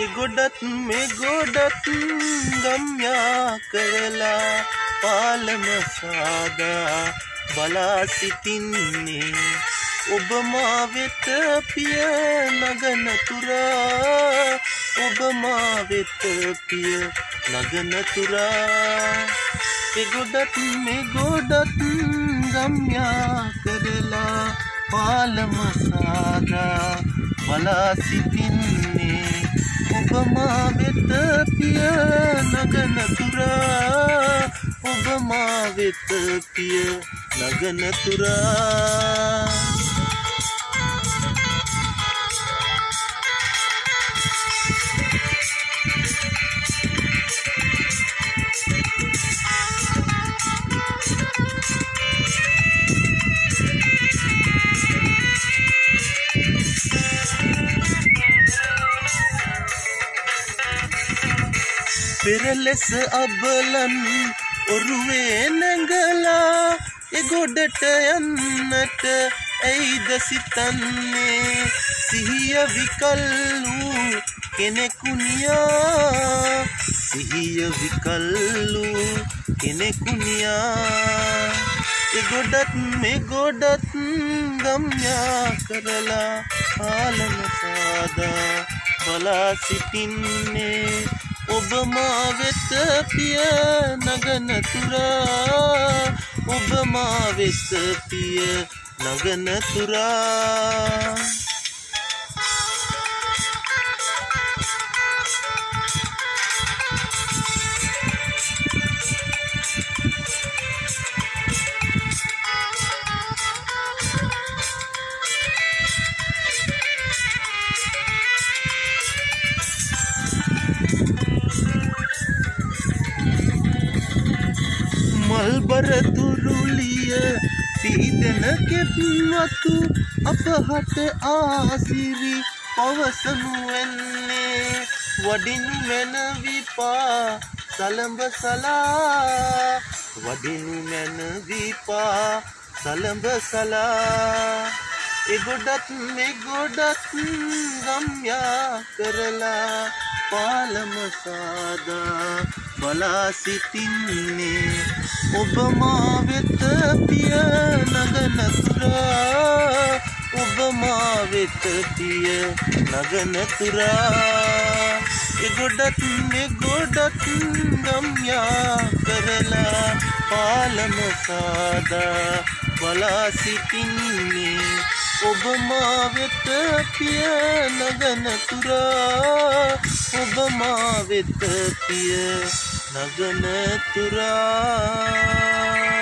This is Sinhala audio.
ගොඩත් මේ ගොඩත් ගම්යා කරලා පාලම සාදා බලා සිටින්නේ ඔබ මා වෙත පිය නගන තුරා ඔබ මා වෙත පිය නගන තුරා ගොඩත් මේ ගොඩත් ගම්යා කරලා පාලම සාදා බලා සිටින්නේ ඔබ මා වෙත පිය නගන තුරා ඔබ මා වෙත පිය නගන තුරා පෙරලෙස අබලන් ඔරුවේ නැඟලා ගොඩට යන්නට ඇයිද සිතන්නේ සිහිය විකල් වූ කෙනෙකුනියා සිහිය විකල් වූ කෙනෙකුනියා ගොඩත් මේ ගොඩත් ගම්යා කරලා පාලම සාදා බලා සිටින්නේ ඔබ මා වෙත පිය නගන තුරා ඔබ මා වෙත පිය නගන තුරා මල්බර තුරුලිය පීදන කෙත්වතු අපහට ආසිරි පවසනු වෙන්නේ වඩිනු මැන විපා සලඹ සලා වඩිනු මැන විපා සලඹ සලා ගොඩත් මේ ගොඩත් ගම්යා කරලා පාලම සාදා බලා සිටින්නේ ඔබ මා වෙත පිය නගන තුරා ඔබ මා වෙත පිය නගන තුරා ගොඩත් මේ ගොඩත් ගම්යා කරලා පාලම සාදා බලා සිටින්නේ ඔබ මා වෙත පිය නගන තුරා ඔබ මා වෙත පිය නගන තුරා